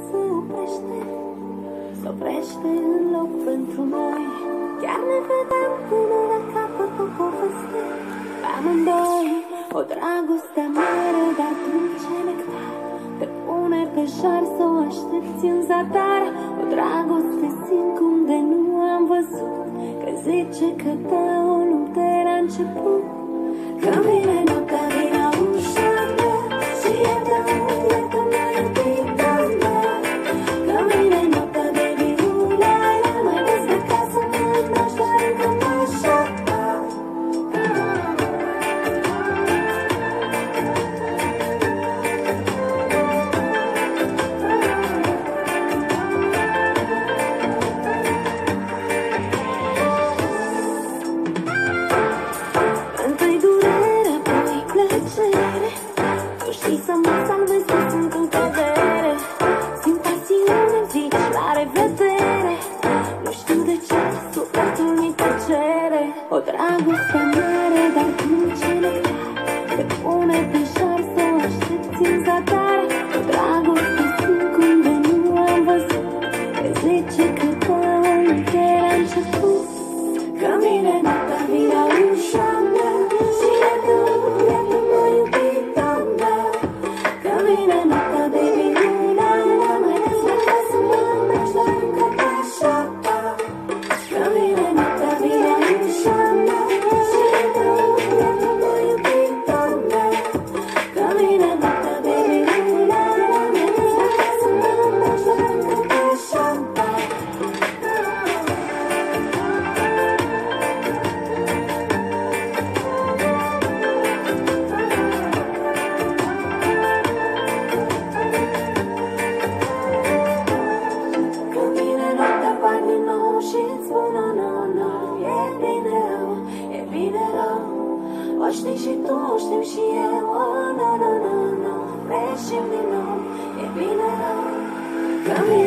se oprește, se oprește în loc pentru noi. Chiar ne vedem până la capăt o poveste pe amândoi. O dragoste amară, dar dulce nectar, te pune pe șar să o aștepți în zadar. O dragoste simt cum de nu am văzut, că zice că dă o lume la început. Când vine noaptea, vine la ușa mea și iartă-mă, iartă-mă, iubita mea. Când vine noaptea, baby, ula-la, mai des de casă mă întorci, dar încă mă aștepta. Întâi durere, apoi plăcere, tu știi să mă salvezi, că sunt în cădere. Simt pasiune, zici la revedere, nu știu de ce sufletul mi te cere. O dragoste mare, dar dulce nectar, te pune pe șar să o aștepți în zadar. O dragoste simt cum de nu am văzut, că zice că dă o lume la început. Când vine noaptea, vine la ușa mea și iartă-mă, iartă-mă, iubita mea. Când vine noaptea, baby, ula-la, mai des de casă mă întorci, dar încă te aștepta. Când vine noaptea, vine la ușa mea și iartă-mă, iartă-mă, iubita mea. Când vine noaptea, baby, ula-la, mai des de casă mă întorci, dar încă te aștepta. Când vine noaptea, apar din nou și-ți spun no, no, e bine rău, e bine rău. O știi și tu, o știm și eu, oh, no, no, no, no, greșim din nou, e bine rău. Când vine